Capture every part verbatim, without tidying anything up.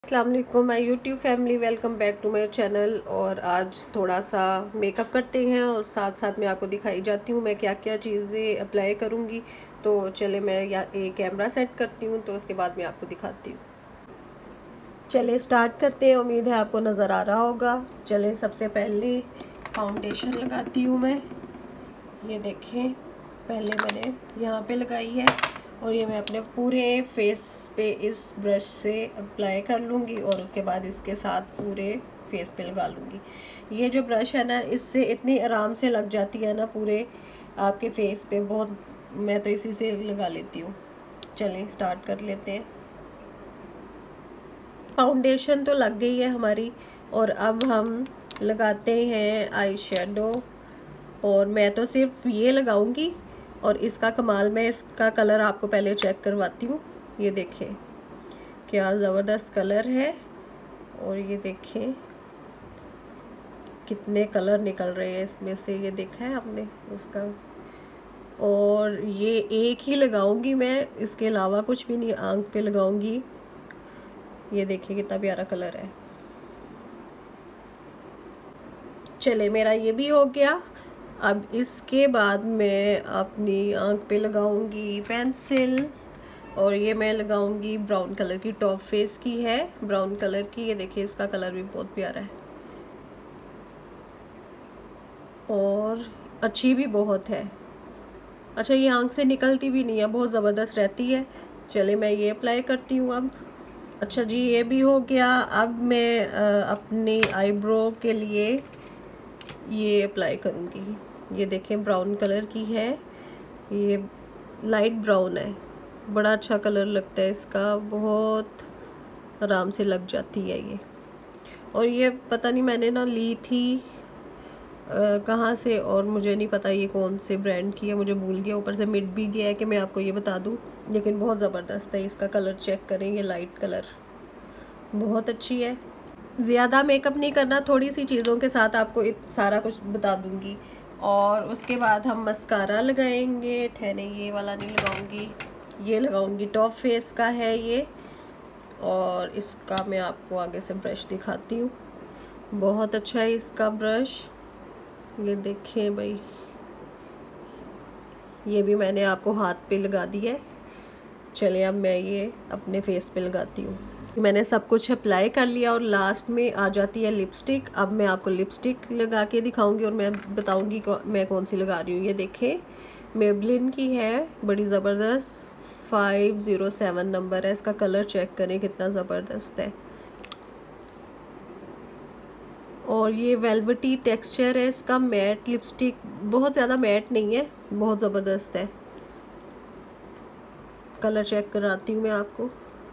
अस्सलाम वालेकुम my YouTube family, welcome back to my channel. और आज थोड़ा सा मेकअप करते हैं और साथ साथ मैं आपको दिखाई जाती हूँ मैं क्या क्या चीज़ें अप्लाई करूँगी। तो चले मैं या एक कैमरा सेट करती हूँ, तो उसके बाद मैं आपको दिखाती हूँ। चले स्टार्ट करते हैं, उम्मीद है आपको नज़र आ रहा होगा। चले सबसे पहले फाउंडेशन लगाती हूँ मैं। ये देखें, पहले मैंने यहाँ पे लगाई है और ये मैं अपने पूरे फेस पे इस ब्रश से अप्लाई कर लूँगी और उसके बाद इसके साथ पूरे फेस पे लगा लूँगी। ये जो ब्रश है ना, इससे इतनी आराम से लग जाती है ना पूरे आपके फेस पे, बहुत। मैं तो इसी से लगा लेती हूँ। चलें स्टार्ट कर लेते हैं। फाउंडेशन तो लग गई है हमारी और अब हम लगाते हैं आई शेडो। और मैं तो सिर्फ ये लगाऊंगी और इसका कमाल, मैं इसका कलर आपको पहले चेक करवाती हूँ। ये देखें क्या ज़बरदस्त कलर है और ये देखें कितने कलर निकल रहे हैं इसमें से, ये देखा है आपने इसका। और ये एक ही लगाऊंगी मैं, इसके अलावा कुछ भी नहीं आंख पे लगाऊंगी। ये देखिए कितना प्यारा कलर है। चले मेरा ये भी हो गया। अब इसके बाद मैं अपनी आंख पे लगाऊंगी पेंसिल और ये मैं लगाऊंगी ब्राउन कलर की, टॉप फेस की है ब्राउन कलर की। ये देखिए इसका कलर भी बहुत प्यारा है और अच्छी भी बहुत है। अच्छा, ये आंख से निकलती भी नहीं है, बहुत ज़बरदस्त रहती है। चले मैं ये अप्लाई करती हूँ अब। अच्छा जी, ये भी हो गया। अब मैं अपनी आईब्रो के लिए ये अप्लाई करूँगी। ये देखें ब्राउन कलर की है, ये लाइट ब्राउन है, बड़ा अच्छा कलर लगता है इसका, बहुत आराम से लग जाती है ये। और ये पता नहीं मैंने ना ली थी कहाँ से, और मुझे नहीं पता ये कौन से ब्रांड की है, मुझे भूल गया। ऊपर से मिट भी गया है कि मैं आपको ये बता दूँ, लेकिन बहुत ज़बरदस्त है। इसका कलर चेक करें, ये लाइट कलर बहुत अच्छी है। ज़्यादा मेकअप नहीं करना, थोड़ी सी चीज़ों के साथ आपको सारा कुछ बता दूँगी। और उसके बाद हम मस्कारा लगाएंगे। ठहरे, ये वाला नहीं लगाऊंगी, ये लगाऊंगी, टॉप फेस का है ये। और इसका मैं आपको आगे से ब्रश दिखाती हूँ, बहुत अच्छा है इसका ब्रश। ये देखें भाई, ये भी मैंने आपको हाथ पे लगा दिया है। चलिए अब मैं ये अपने फेस पे लगाती हूँ। मैंने सब कुछ अप्लाई कर लिया और लास्ट में आ जाती है लिपस्टिक। अब मैं आपको लिपस्टिक लगा के दिखाऊंगी और मैं बताऊंगी मैं कौन सी लगा रही हूँ। ये देखें मेबलिन की है, बड़ी ज़बरदस्त, फाइव ज़ीरो सेवन नंबर है इसका। कलर चेक करें कितना ज़बरदस्त है। और ये वेलवेटी टेक्सचर है इसका, मैट लिपस्टिक, बहुत ज़्यादा मैट नहीं है, बहुत ज़बरदस्त है। कलर चेक कराती हूँ मैं आपको।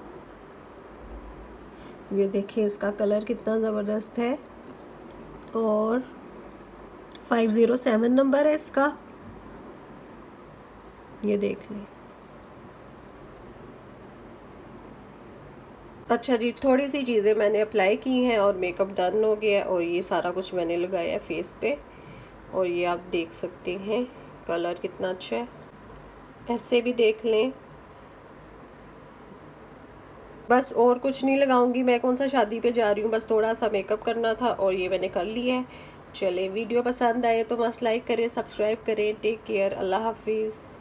ये देखिए इसका कलर कितना ज़बरदस्त है और फाइव ज़ीरो सेवन नंबर है इसका, ये देख लें। अच्छा जी, थोड़ी सी चीज़ें मैंने अप्लाई की हैं और मेकअप डन हो गया और ये सारा कुछ मैंने लगाया है फेस पे। और ये आप देख सकते हैं कलर कितना अच्छा है, ऐसे भी देख लें। बस और कुछ नहीं लगाऊंगी मैं, कौन सा शादी पे जा रही हूँ, बस थोड़ा सा मेकअप करना था और ये मैंने कर लिया है। चले वीडियो पसंद आए तो मस्त लाइक करें, सब्सक्राइब करें। टेक केयर, अल्लाह हाफिज़।